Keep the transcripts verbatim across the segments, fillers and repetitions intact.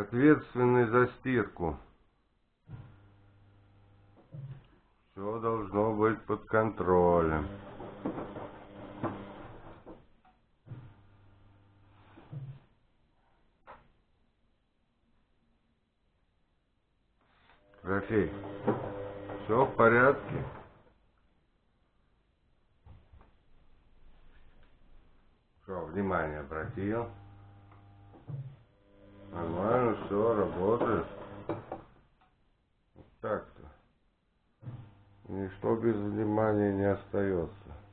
ответственный за стирку. Все должно быть под контролем. Трофей, все в порядке? Что, внимание обратил? Нормально, все, работает. Вот так-то. Ничто без внимания не остается.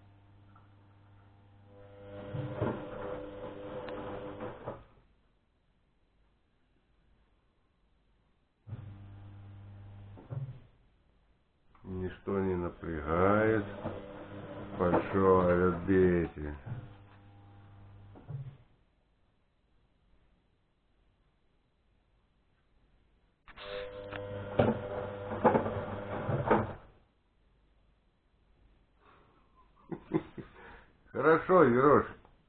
Ничто не напрягает большого отбития. Хорошо, Ерош.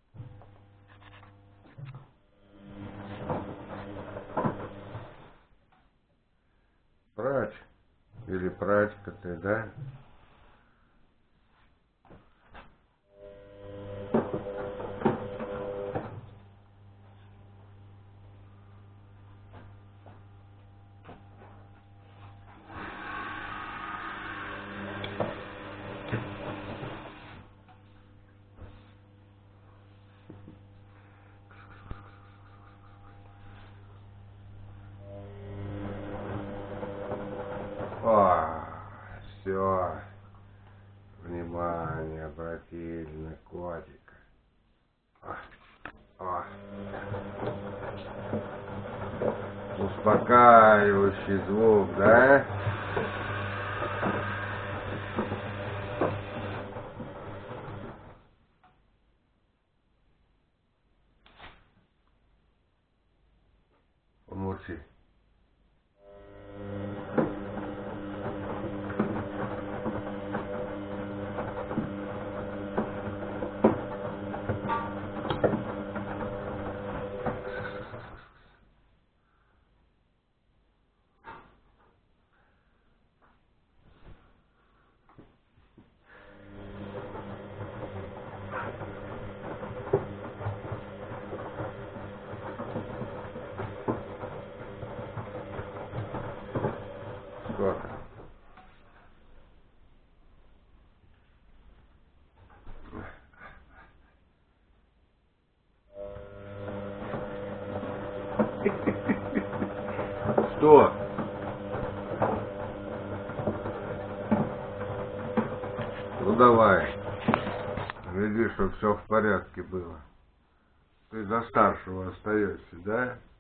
Прач. Или прачка ты, да? О, все. Внимание обратили на котика. О, о. Успокаивающий звук, да? Помолчи. Сколько? Что? Ну давай. Гляди, чтобы все в порядке было. Ты до старшего остаешься, да?